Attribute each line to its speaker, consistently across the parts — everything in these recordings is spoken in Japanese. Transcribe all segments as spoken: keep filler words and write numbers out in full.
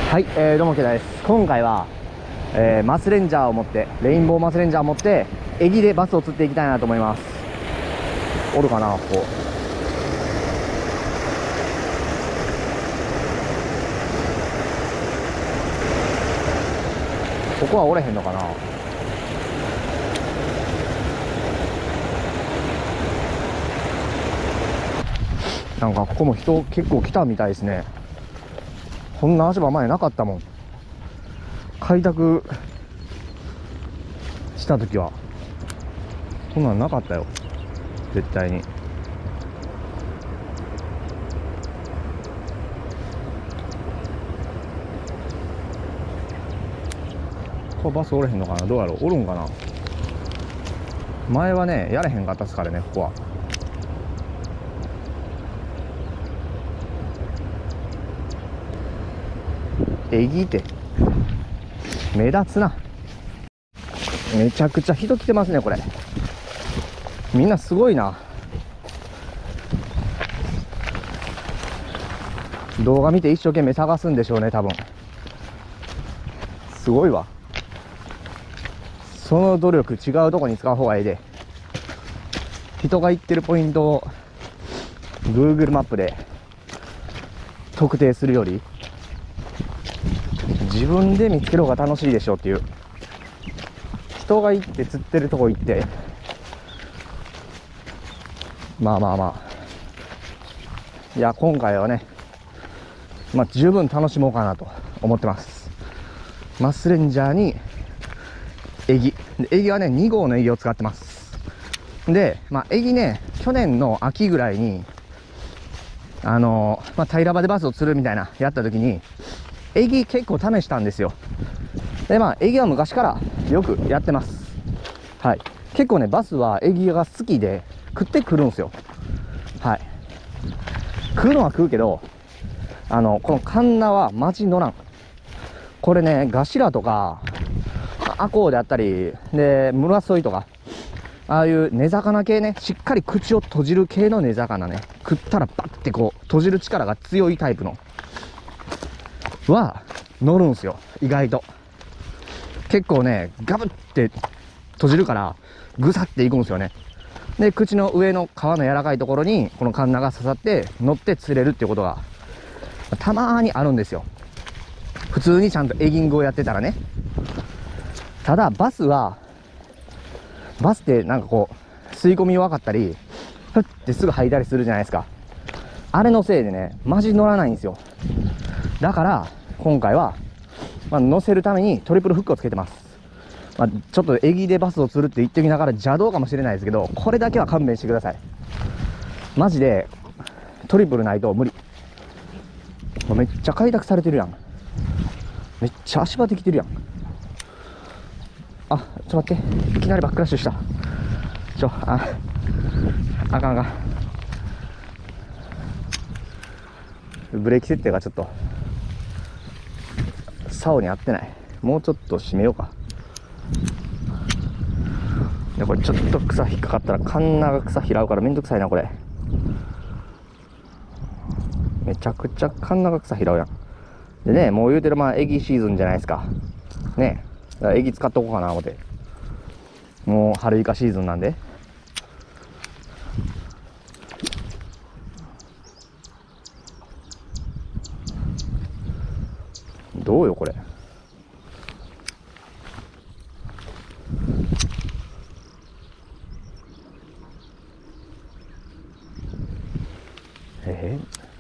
Speaker 1: はい、えー、どうもケダです。今回は、えー、マスレンジャーを持ってレインボーマスレンジャーを持ってエギでバスを釣っていきたいなと思います。おるかな、ここ。ここはおれへんのかな。なんかここも人結構来たみたいですね。こんな足場前なかったもん。開拓した時はこんなんなかったよ、絶対に。ここバスおれへんのかな、どうやろう、おるんかな。前はねやれへんかったっすからね、ここは。えぎって目立つな。めちゃくちゃ人来てますね、これ。みんなすごいな。動画見て一生懸命探すんでしょうね、多分。すごいわ。その努力違うとこに使う方がいいで。人が行ってるポイントを Google マップで特定するより自分で見つける方が楽しいでしょうっていう。人が行って釣ってるとこ行って、まあまあまあ、いや今回はね、まあ十分楽しもうかなと思ってます。マスレンジャーにエギ、エギはねに号のエギを使ってます。でまあエギね、去年の秋ぐらいにあのー、まあ、平場でバスを釣るみたいなやった時にエギ結構試したんですよ。でまあエギは昔からよくやってます。はい、結構ねバスはエギが好きで食ってくるんですよ。はい、食うのは食うけど、あのこのカンナはマジ乗らん。これねガシラとかアコウであったりでムラソイとか、ああいう根魚系ね、しっかり口を閉じる系の根魚ね、食ったらバッてこう閉じる力が強いタイプのは乗るんすよ、意外と。結構ねガブって閉じるからグサっていくんですよね。で口の上の皮の柔らかいところにこのカンナが刺さって乗って釣れるっていうことがたまーにあるんですよ、普通にちゃんとエギングをやってたらね。ただバスはバスってなんかこう吸い込み弱かったりふってすぐ吐いたりするじゃないですか。あれのせいでねマジ乗らないんですよ。だから今回は、まあ、乗せるためにトリプルフックをつけてます。まあ、ちょっとエギでバスを釣るって言ってみながら邪道かもしれないですけど、これだけは勘弁してください。マジでトリプルないと無理。めっちゃ開拓されてるやん。めっちゃ足場できてるやん。あ、ちょっと待って、いきなりバックラッシュした。ちょ、あ、あかんあかん。ブレーキ設定がちょっと竿に合ってない。もうちょっと締めようか。いやこれちょっと草引っかかったらカンナが草拾うからめんどくさいなこれ。めちゃくちゃカンナが草拾うやん。でね、もう言うてるまあエギシーズンじゃないですかね。だからエギ使っとこうかな思って。もう春イカシーズンなんで。どうよこれ。え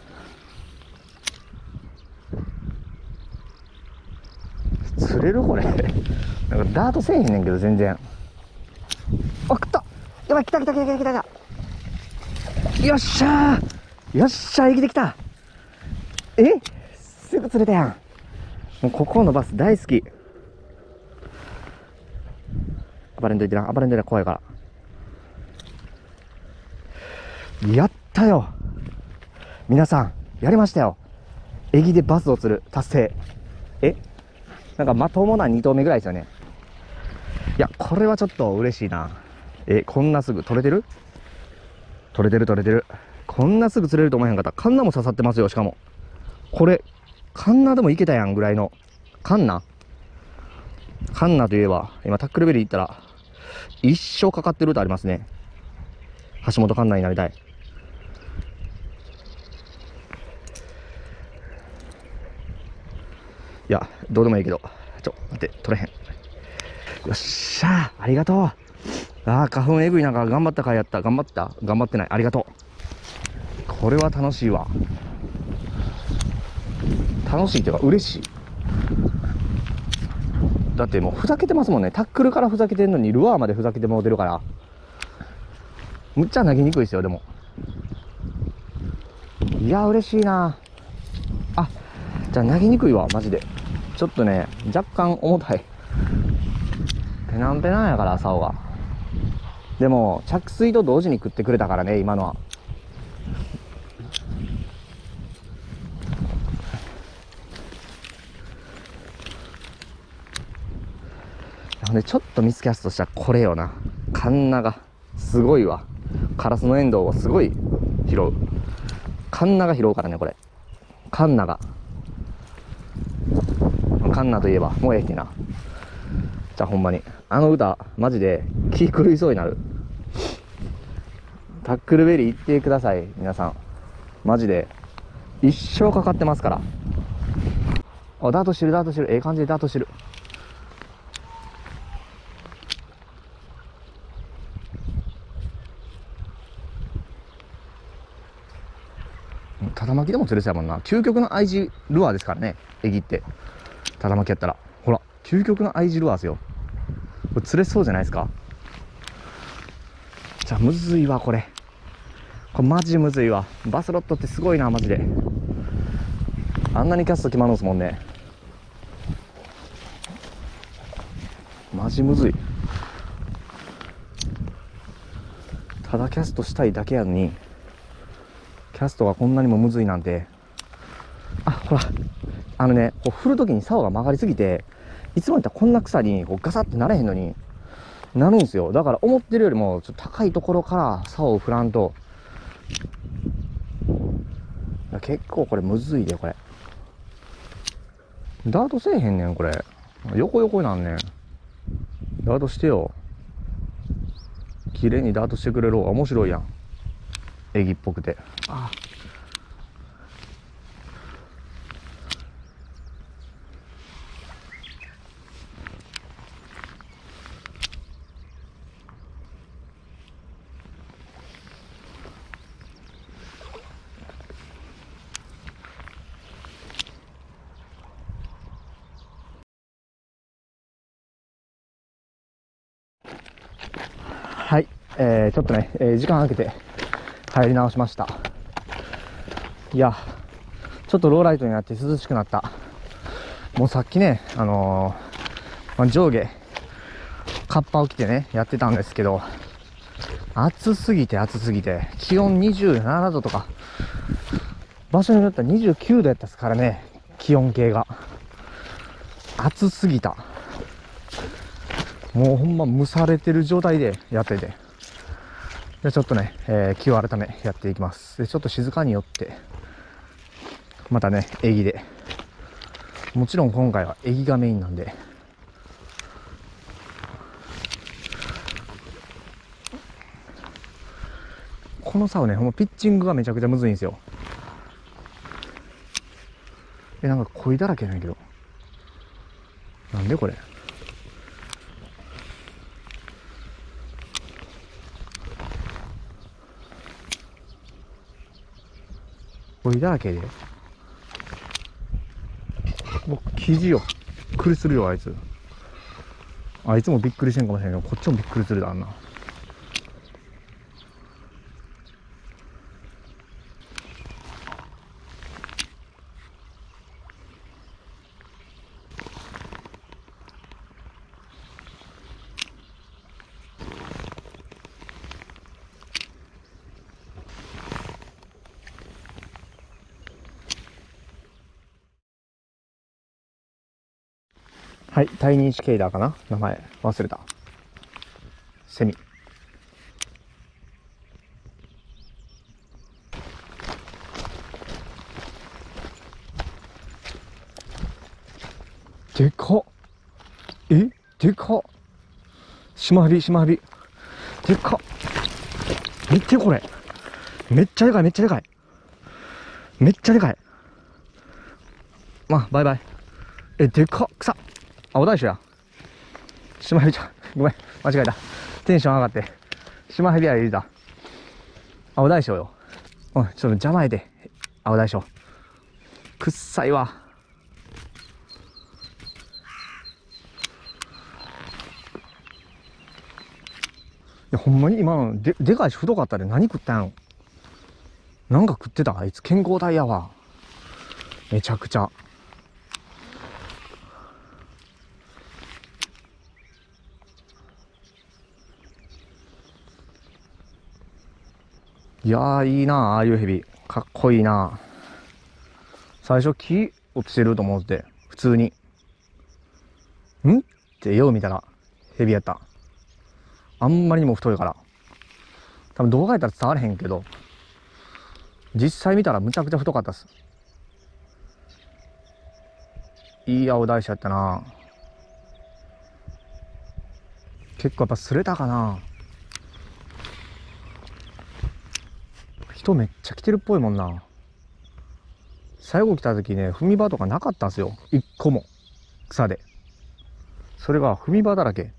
Speaker 1: ー、釣れるこれ。なんかダートせえへんねんけど全然。あ、食った。やばい、来た来た来た来た来た来た。よっしゃー、よっしゃー、生きてきた。え、すぐ釣れたやん。もうここのバス大好き。暴れんといてな、暴れんといてな、怖いから。やったよ皆さん、やりましたよ。エギでバスを釣る達成。え、なんかまともなに投目ぐらいですよね。いやこれはちょっと嬉しいな。え、こんなすぐ取れてる取れてる取れてる。こんなすぐ釣れると思えへんかった。カンナも刺さってますよ。しかもこれカンナでもいけたやんぐらいの。カンナカンナといえば、今タックルベリー行ったら、一生かかってる歌ありますね。橋本環奈になりたい。いや、どうでもいいけど、ちょ、待って、取れへん。よっしゃー、ありがとう。ああ、花粉えぐい中、頑張った回やった。頑張った頑張ってない。ありがとう。これは楽しいわ。楽しいっていうか、嬉しい。だってもうふざけてますもんね。タックルからふざけてんのに、ルアーまでふざけてもうてるから。むっちゃ投げにくいですよ、でも。いや、嬉しいな。あ、じゃあ投げにくいわ、マジで。ちょっとね、若干重たい。ペナンペナンやから、竿が。でも、着水と同時に食ってくれたからね、今のは。でちょっとミスキャストしたらこれよな。カンナがすごいわ。カラスのエンドウをすごい拾う。カンナが拾うからね、これ。カンナが。カンナといえば、もうええってな。じゃあほんまに。あの歌、マジで気狂いそうになる。タックルベリー行ってください、皆さん。マジで。一生かかってますから。あ、ダートしてる、ダートしてる。ええ感じでダートしてる。ただ巻きでも釣れそうやもんな。究極の愛知ルアーですからね、エギって。ただ巻きやったら。ほら、究極の愛知ルアーですよ。これ釣れそうじゃないですか。じゃあ、むずいわ、これ。これマジむずいわ。バスロットってすごいな、マジで。あんなにキャスト決まるんですもんね。マジむずい。ただキャストしたいだけやのに、キャストがこんなにもむずいなんて。あ、ほら。あのね、こう振るときに竿が曲がりすぎて、いつもやったらこんな草にこうガサってなれへんのになるんですよ。だから思ってるよりもちょっと高いところから竿を振らんと。結構これむずいで、これ。ダートせえへんねん、これ。横横なんねん。ダートしてよ。綺麗にダートしてくれる方が面白いやん。エギっぽくて。あはい、えー、ちょっとね、えー、時間空けて入り直しました。いや、ちょっとローライトになって涼しくなった。もうさっきね、あのーまあ、上下カッパを着てねやってたんですけど、暑すぎて暑すぎて気温にじゅうななどとか、場所によってはにじゅうきゅうどやったですからね。気温計が暑すぎた。もうほんま蒸されてる状態でやってて、でちょっとね、えー、気を改めやっていきます。でちょっと静かに寄ってまたね、エギで、もちろん今回はエギがメインなんで、この竿ね、ほんまピッチングがめちゃくちゃむずいんですよ。え、なんか鯉だらけなんやけど、なんでこれ。鯉だらけで、もう生地よ、びっくりするよ、あいつ。あいつもびっくりしてんかもしれないけど、こっちもびっくりするだ、あんな。はい、タイニーシケイダーかな、名前忘れた。セミ。 でかっ。え、でかっ。シマヘビ、シマヘビ。でかっ。見てこれ。めっちゃでかい、めっちゃでかい。めっちゃでかい。まあ、バイバイ。え、でかっ。草。あ、お大将や。シマヘビちゃん。ごめん。間違えた。テンション上がって。シマヘビや入れた。あ、お大将よ。おい、ちょっと邪魔やで。あ、お大将。くっさいわ。いや、ほんまに今ので、でかいし太かったで何食ったんやろ。なんか食ってたあいつ。健康体やわ。めちゃくちゃ。いやー、いいなあ、ああいうヘビ。かっこいいな。最初木落ちてると思って、普通に。んってよう見たら、ヘビやった。あんまりにも太いから。多分動画やったら伝われへんけど、実際見たらむちゃくちゃ太かったっす。いい青大将やったな。結構やっぱ擦れたかな。人めっちゃ来てるっぽいもんな。最後来た時ね、踏み場とかなかったんすよ。一個も。草で。それが踏み場だらけ。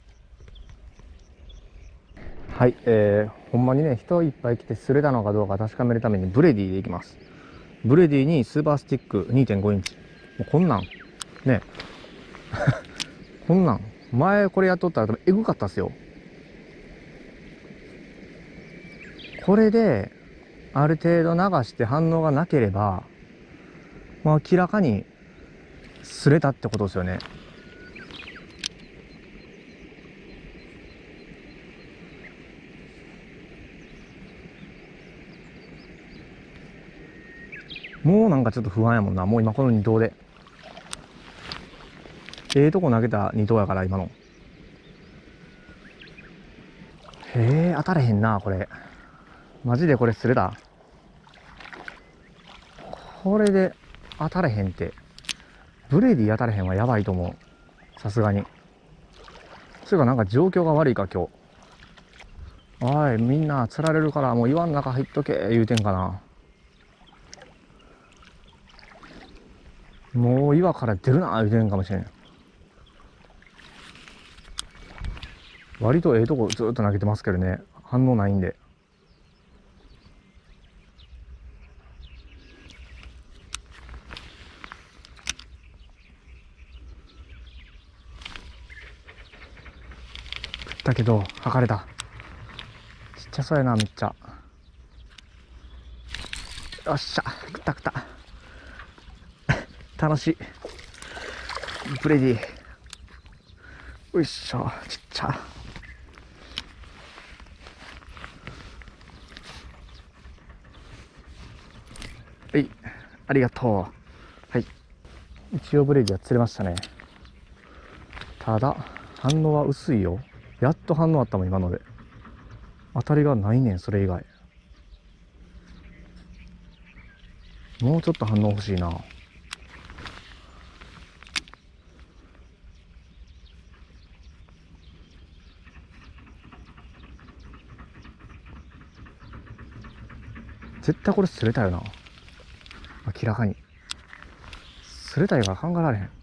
Speaker 1: はい、えー、ほんまにね、人いっぱい来て擦れたのかどうか確かめるためにブレディでいきます。ブレディにスーパースティック にてんご インチ。もうこんなん、ね。こんなん、前これやっとったら多分エグかったっすよ。これで、ある程度流して反応がなければ、まあ明らかに擦れたってことですよね。もうなんかちょっと不安やもんな。もう今このに投で。ええとこ投げたに投やから今の。へえ、当たれへんな、これ。マジでこれ擦れた。これで当たれへんって。ブレディ当たれへんはやばいと思う。さすがに。それかなんか状況が悪いか今日。おい、みんな釣られるからもう岩の中入っとけ言うてんかな。もう岩から出るな言うてんかもしれん。割とええとこずっと投げてますけどね。反応ないんで。食ったけど、吐かれた。ちっちゃそうやな、めっちゃ。よっしゃ、食った食った。楽しい。ブレディ。よいしょ、ちっちゃ。はい、ありがとう。はい。一応ブレディは釣れましたね。ただ、反応は薄いよ。やっと反応あったもん、今ので。当たりがないねん、それ以外。もうちょっと反応欲しいな。絶対これ擦れたよな。明らかに。擦れたいから考えられへん。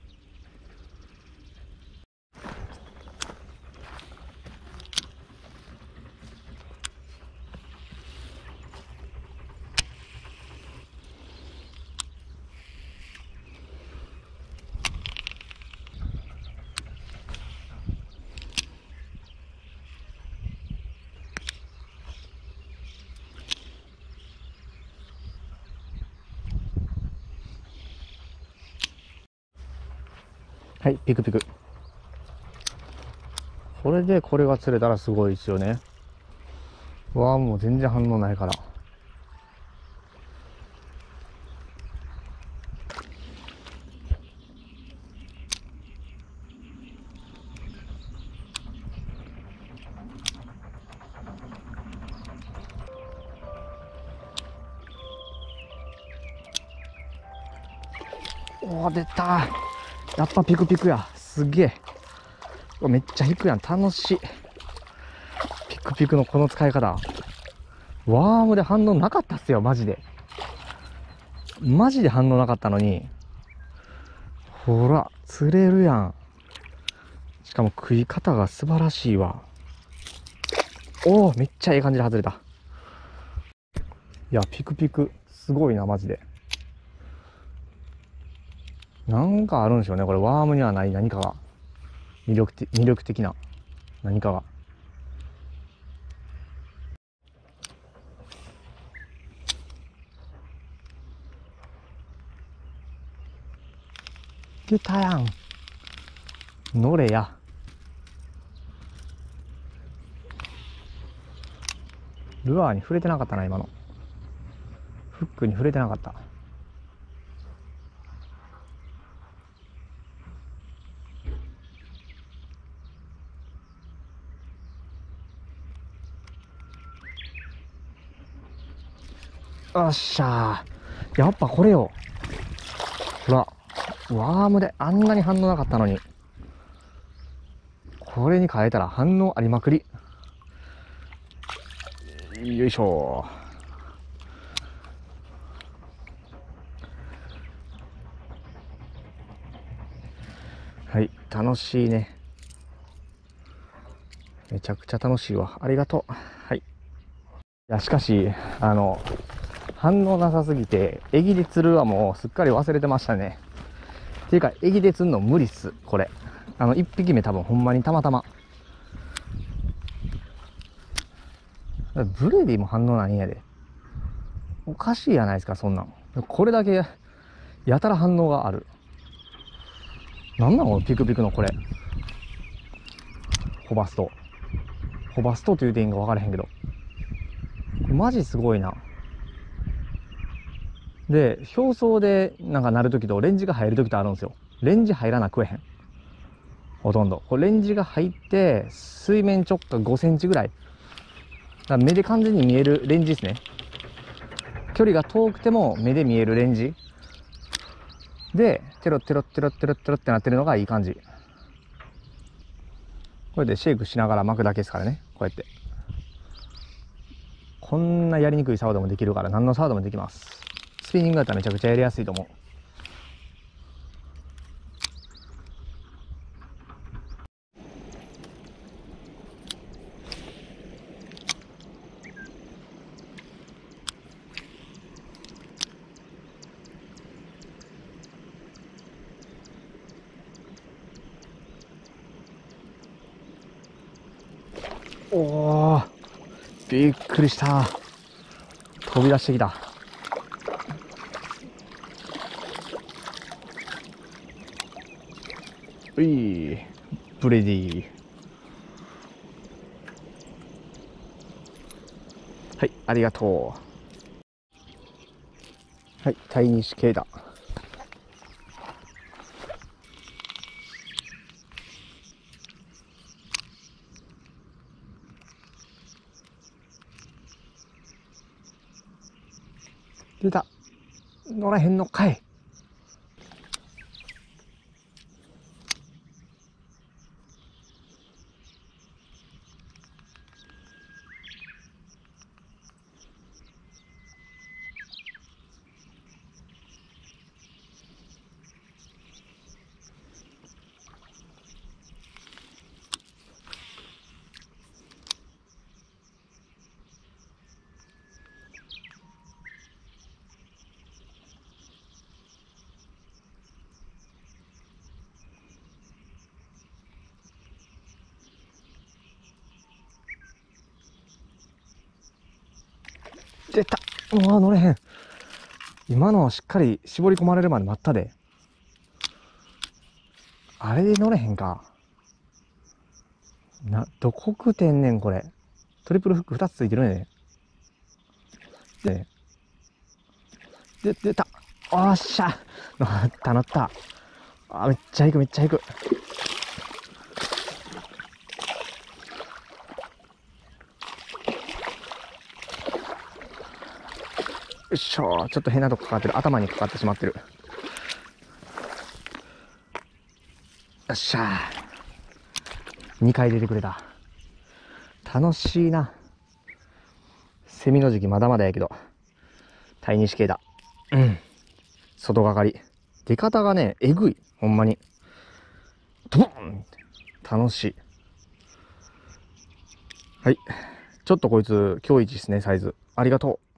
Speaker 1: はい、ピクピク。これでこれが釣れたらすごいですよね。うわあ、もう全然反応ないから。おお、出た。 やっぱピクピクや。すげえ。うわめっちゃ引くやん。楽しい。ピクピクのこの使い方。ワームで反応なかったっすよ、マジで。マジで反応なかったのに。ほら、釣れるやん。しかも食い方が素晴らしいわ。おお、めっちゃええ感じで外れた。いや、ピクピク、すごいな、マジで。なんかあるんでしょうね、これ、ワームにはない何かが。魅力的、魅力的な何かが。出たやん。乗れや。ルアーに触れてなかったな、今の。フックに触れてなかった。よっしゃー。やっぱこれよ。ほら、ワームであんなに反応なかったのに。これに変えたら反応ありまくり。よいしょ。はい、楽しいね。めちゃくちゃ楽しいわ。ありがとう。はい。いや、しかし、あの、反応なさすぎて、エギで釣るはもうすっかり忘れてましたね。っていうか、エギで釣るの無理っす、これ。あの、一匹目多分ほんまにたまたま。ブレディも反応ないんやで。おかしいやないですか、そんなん。これだけ、やたら反応がある。なんなのピクピクのこれ。ホバスト。ホバストという点が分からへんけど。マジすごいな。で、表層でなんか鳴るときとレンジが入るときとあるんですよ。レンジ入らな食えへん。ほとんど。これレンジが入って、水面直下ごセンチぐらい。だから目で完全に見えるレンジですね。距離が遠くても目で見えるレンジ。で、テロテロテロテロテロってなってるのがいい感じ。これでシェイクしながら巻くだけですからね。こうやって。こんなやりにくいサードもできるから何のサードもできます。スピニングだったらめちゃくちゃやりやすいと思う。おー、びっくりした。飛び出してきた。うい、ブレディ。はい、ありがとう。はい、タイニシ系だ。出た。乗らへんのかい。出た。うわ、乗れへん。今のしっかり絞り込まれるまで待ったで。あれで乗れへんか。な、どこ食うてんねん、これ。トリプルフックふたつついてるね。で、で、出た。おっしゃ。乗った乗った。あ、めっちゃ行く、めっちゃ行く。よいしょ。ちょっと変なとこかかってる。頭にかかってしまってる。 っしゃー。にかい出てくれた。楽しいな。セミの時期まだまだやけど、タイニシ系だ。うん。外掛かり。出方がね、えぐい。ほんまに。ドボンって楽しい。はい。ちょっとこいつ、今日一ですね、サイズ。ありがとう。